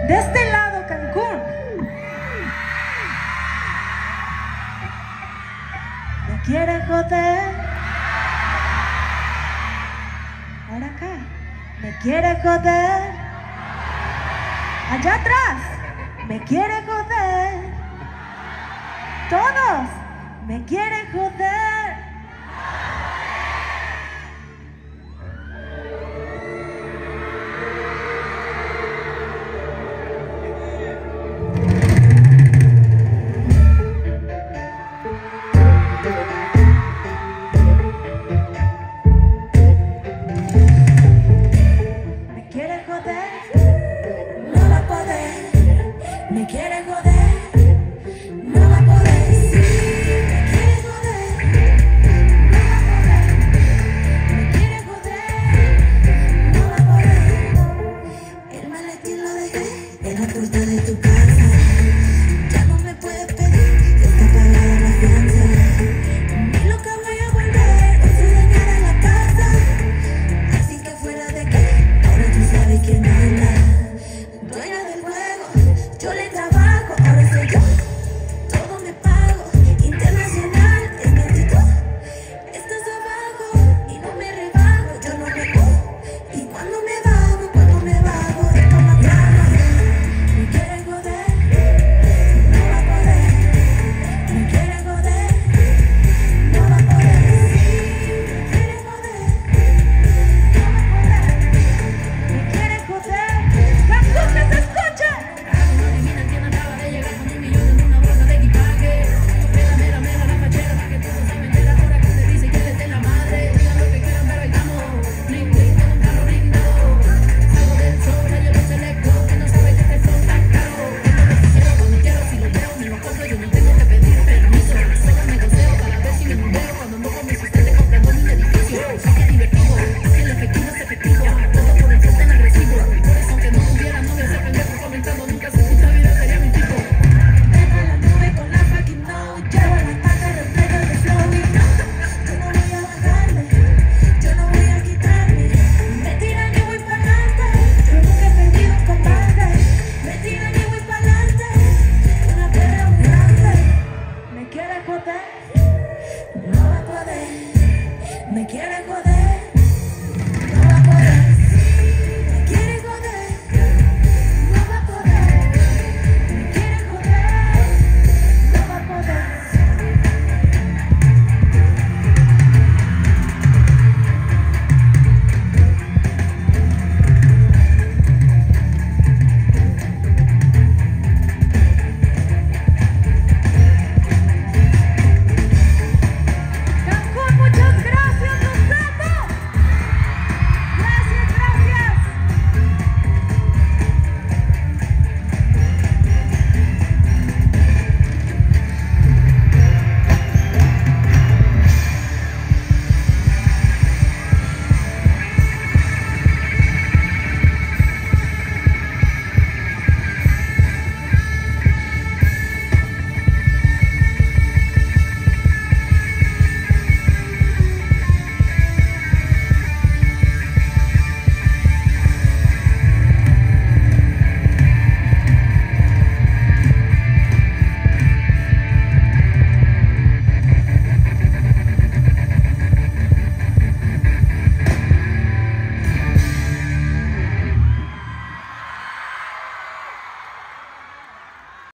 De este lado, Cancún. ¿Me quiere joder? Ahora acá. ¿Me quiere joder? Allá atrás. ¿Me quiere joder? Todos. ¿Me quieren joder? ¿Me quiere joder? No va a poder. ¿Me quiere joder? No va a poder. ¿Me quiere joder? No va a poder. ¿Me quiere joder? No va a poder. El maletín lo dejé en la puerta de tu casa.